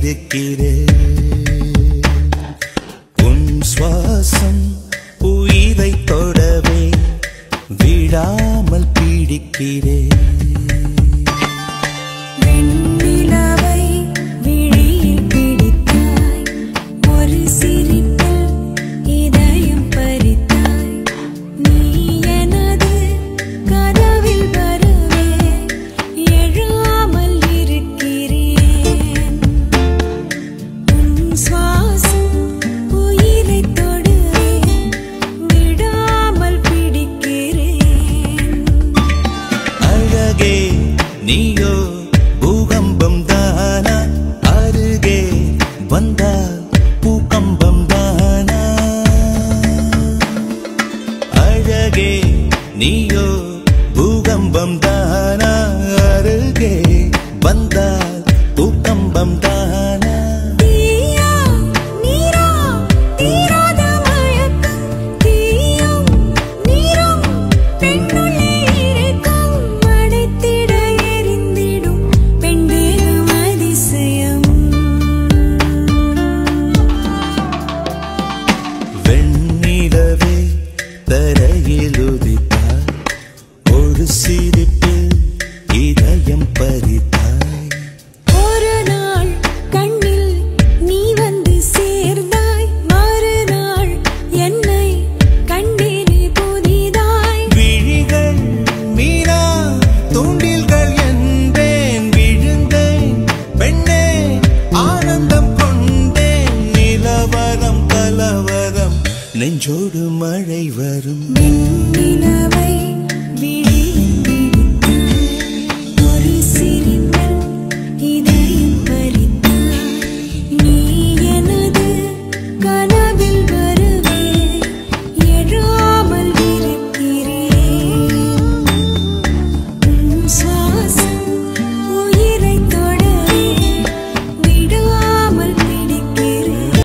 இருக்கிறேன். உன் சுவாசம் உயிரை தொடவே விடாமல் பிடிக்கிறேன். நீயோ பூகம்பம் தானா, அருகே வந்தால் பூகம்பம் தானா. அழகே நீயோ பூகம்பம் தானா, அருகே வந்தால் பூகம்பம் தானா. தரையில் உதித்தாய், ஒரு சிரிப்பில் இதயம் பறித்தாய். ஒரு நாள் கண்ணில் நீ வந்து சேர்ந்தாய், மறுநாள் என்னை கண்டேனே புதிதாய். விழிகள் மீனா தூண்டில்கள் என்பேன், விழுந்தேன் பெண்ணே ஆனந்தம் கொண்டேன். நிலவரம் கலவரம் நெஞ்சோடு மழை வரும். நிலவை